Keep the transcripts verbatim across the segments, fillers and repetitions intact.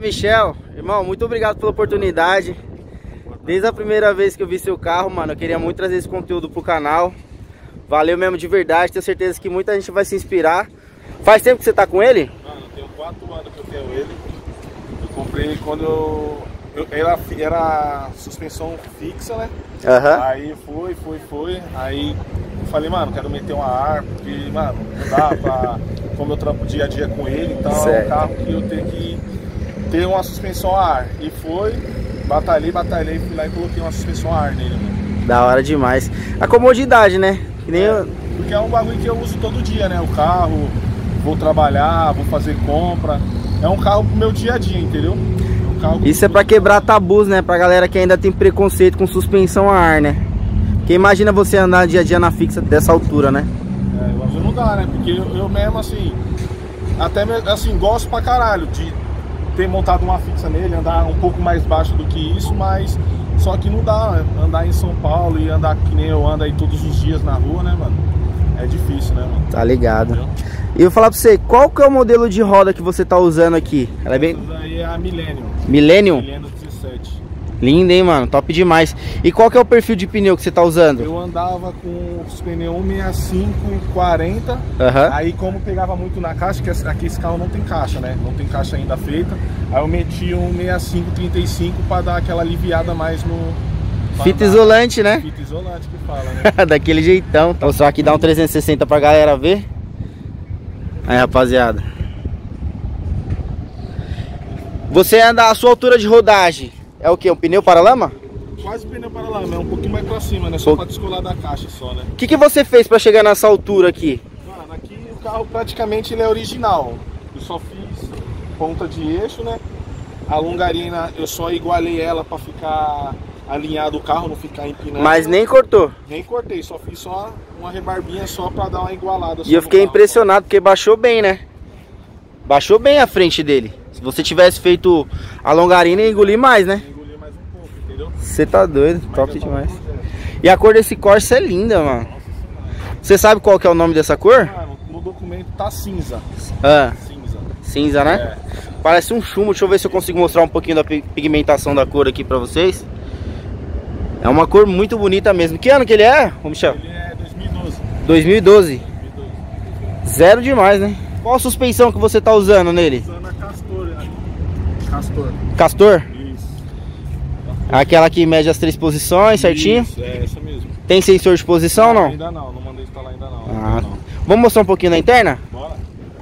Michel, irmão, muito obrigado pela oportunidade. Desde a primeira vez que eu vi seu carro, mano, eu queria muito trazer esse conteúdo pro canal. Valeu mesmo de verdade, tenho certeza que muita gente vai se inspirar. Faz tempo que você tá com ele? Mano, tem quatro anos que eu tenho ele. Eu comprei ele quando eu... eu era, era suspensão fixa, né? Uhum. Aí foi, foi, foi. Aí eu falei, mano, quero meter uma ar, porque, mano, não dá pra... Como eu trampo dia a dia com ele, então certo. É um carro que eu tenho que ter uma suspensão a ar. E foi, batalhei, batalhei, fui lá e coloquei uma suspensão a ar nele, mano. Da hora demais. A comodidade, né? Que nem é, eu... Porque é um bagulho que eu uso todo dia, né? O carro, vou trabalhar, vou fazer compra. É um carro pro meu dia a dia, entendeu? É um carro Isso é pra quebrar tabus, né? Pra galera que ainda tem preconceito com suspensão a ar, né? Porque imagina você andar dia a dia na fixa dessa altura, né? É, mas não dá, né? Porque eu, eu mesmo, assim, até assim, gosto pra caralho de ter montado uma fixa nele, andar um pouco mais baixo do que isso, mas só que não dá, né? Andar em São Paulo e andar que nem eu ando aí todos os dias na rua, né, mano? É difícil, né, mano? Tá ligado. Entendeu? E eu vou falar pra você, qual que é o modelo de roda que você tá usando aqui? Ela é bem... Essa aí é a Millennium. Millennium? Millennium dezessete. Linda, hein, mano? Top demais. E qual que é o perfil de pneu que você tá usando? Eu andava com os pneus cento e sessenta e cinco e quarenta. Uhum. Aí como pegava muito na caixa, que aqui esse carro não tem caixa, né? Não tem caixa ainda feita. Aí eu meti um sessenta e cinco trinta e cinco pra dar aquela aliviada mais no... Fita isolante, né? Fita isolante que fala, né? Daquele jeitão. Vou mostrar aqui, dá um trezentos e sessenta pra galera ver. Aí, rapaziada. Você anda a sua altura de rodagem. É o que? Um pneu paralama? Quase pneu paralama, é um pouquinho mais pra cima, né? Só Pô... pra descolar da caixa só, né? O que, que você fez pra chegar nessa altura aqui? Mano, aqui o carro praticamente ele é original. Eu só fiz ponta de eixo, né? A longarina eu só igualei ela pra ficar alinhado o carro, não ficar empinando. Mas nem cortou? Nem cortei, só fiz só uma rebarbinha só pra dar uma igualada. E eu fiquei carro, impressionado, porque baixou bem, né? Baixou bem a frente dele. Se você tivesse feito a longarina, ia engolir mais, né? Engolir mais um pouco, entendeu? Você tá doido, mas top demais. E a cor desse Corsa é linda, mano. Você sabe qual que é o nome dessa cor? Mano, no documento tá cinza. Ah, cinza. Cinza, né? É. Parece um chumbo. Deixa eu ver se eu consigo mostrar um pouquinho da pigmentação da cor aqui pra vocês. É uma cor muito bonita mesmo. Que ano que ele é, ô Michel? Ele é dois mil e doze. dois mil e doze. Zero demais, né? Qual a suspensão que você tá usando nele? Usando a Castor, né? Castor. Castor? Isso. Aquela que mede as três posições, certinho? Isso, é essa mesmo. Tem sensor de posição ou não? Ainda não, não mandei instalar ainda não. Ah. Ainda não. Vamos mostrar um pouquinho na interna? Bora.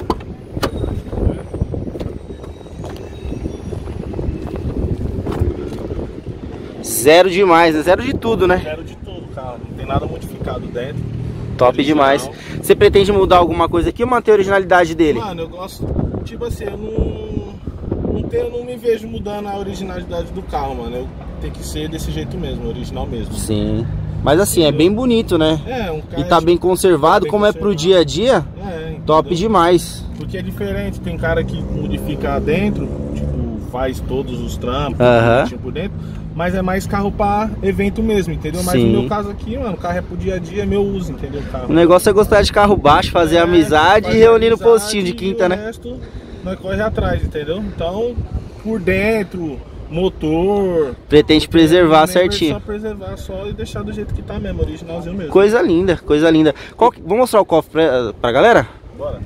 Zero demais, né? Zero de tudo, né? Zero de tudo, cara. Não tem nada modificado dentro. Top original. Demais. Você pretende mudar alguma coisa aqui ou manter a originalidade dele? Mano, eu gosto, tipo assim, eu não, não, tenho, não me vejo mudando a originalidade do carro, mano. Eu tenho que ser desse jeito mesmo, original mesmo. Sim. Mas assim, entendeu? É bem bonito, né? É, um carro. E tá bem conservado, bem como conservado. É pro dia a dia. É, top demais. Porque é diferente, tem cara que modifica dentro, tipo, faz todos os trampos, uh-huh. tipo, por dentro. Mas é mais carro pra evento mesmo, entendeu? Mas Sim. no meu caso aqui, mano, o carro é pro dia a dia, é meu uso, entendeu? O, carro. O negócio é gostar de carro baixo, fazer é, amizade fazer e reunir amizade, no postinho de quinta, e né? O resto nós corre atrás, entendeu? Então, por dentro, motor... Pretende preservar certinho. Só preservar só e deixar do jeito que tá mesmo, originalzinho mesmo. Coisa linda, coisa linda. Qual, vou mostrar o cofre pra, pra galera? Bora.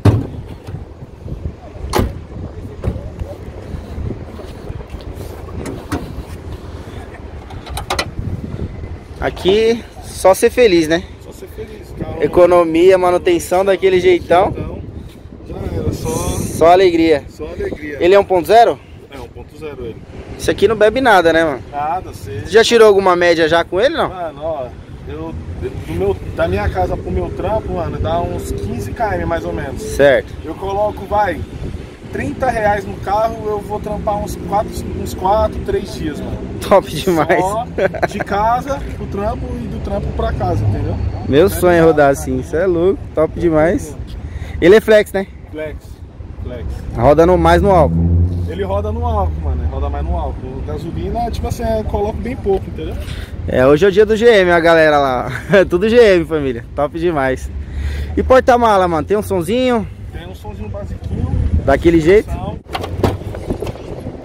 Aqui, só ser feliz, né? Só ser feliz, calma. Economia, manutenção daquele jeitão. Então, já era, só... Só alegria. Só alegria. Ele é um ponto zero? É, um ponto zero ele. Isso aqui não bebe nada, né, mano? Nada, sei. Você já tirou alguma média já com ele, não? Mano, ó, eu... Do meu, da minha casa pro meu trampo, mano, dá uns quinze quilômetros mais ou menos. Certo. Eu coloco, vai... trinta reais no carro, eu vou trampar uns quatro, uns quatro, três dias, mano. Top demais. Só de casa pro trampo e do trampo pra casa, entendeu? Meu sonho é rodar assim, isso é louco, top demais. Ele é flex, né? Flex, flex. Roda no, mais no álcool. Ele roda no álcool, mano, ele roda mais no álcool. Gasolina, tipo assim, eu coloco bem pouco, entendeu? É, hoje é o dia do G M, a galera lá. Tudo G M, família. Top demais. E porta-mala, mano, tem um sonzinho? Tem um sonzinho basiquinho. Daquele jeito?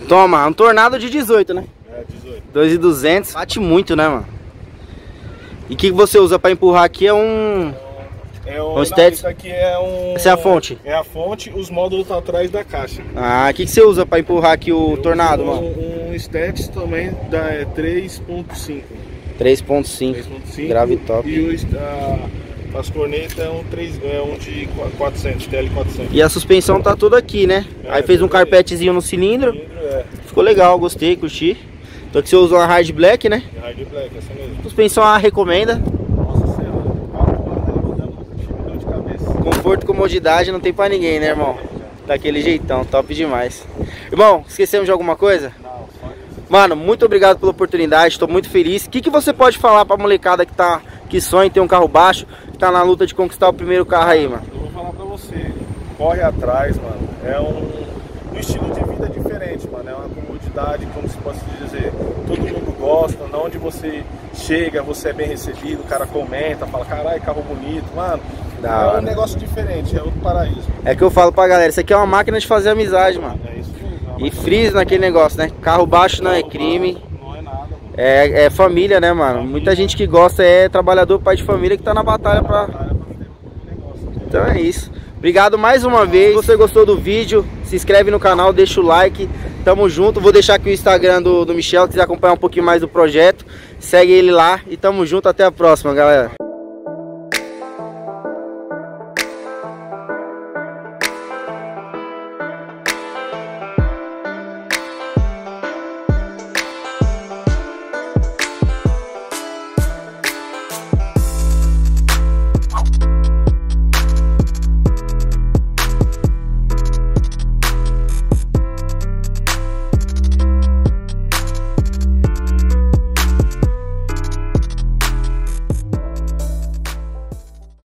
Toma, um Tornado de dezoito, né? É, dezoito. dois mil e duzentos. Bate muito, né, mano? E o que, que você usa pra empurrar aqui é um... É um, um não, Stetson? isso aqui é um... Essa é a fonte? É a fonte, os módulos estão atrás da caixa. Ah, o que, que você usa pra empurrar aqui o Eu Tornado, uso mano? Um, um Stetson também da é, três ponto cinco. três ponto cinco. Grave top. E o, a, as cornetas é um, três, é um de quatrocentos, T L quatrocentos. E a suspensão tá toda aqui, né? É, aí fez um carpetezinho no cilindro. cilindro é. Ficou legal, gostei, curti. Então aqui você usa uma Hard Black, né? Hard Black, essa mesmo. Suspensão a recomenda. Nossa senhora, dor de cabeça. Conforto e comodidade não tem pra ninguém, né, irmão? Daquele jeitão, top demais. Irmão, esquecemos de alguma coisa? Não, só isso. Mano, muito obrigado pela oportunidade, tô muito feliz. O que, que você pode falar pra molecada que tá, que sonha em ter um carro baixo, que tá na luta de conquistar o primeiro carro aí, mano? Eu vou falar pra você, corre atrás, mano. É um, um estilo de vida diferente, mano. É uma comodidade, como se possa dizer. Todo mundo gosta, na onde você chega, você é bem recebido, o cara comenta, fala, caralho, carro bonito, mano. Da é hora. Um negócio diferente, é outro paraíso. É que eu falo pra galera, isso aqui é uma máquina de fazer amizade, mano. É isso mesmo. E frisa naquele negócio, né? Carro baixo não é crime. Não é nada, mano. É, é família, né, mano? Muita gente que gosta é trabalhador, pai de família que tá na batalha pra... Então é isso. Obrigado mais uma vez. Se você gostou do vídeo, se inscreve no canal, deixa o like. Tamo junto. Vou deixar aqui o Instagram do, do Michel, se quiser acompanhar um pouquinho mais do projeto. Segue ele lá e tamo junto. Até a próxima, galera.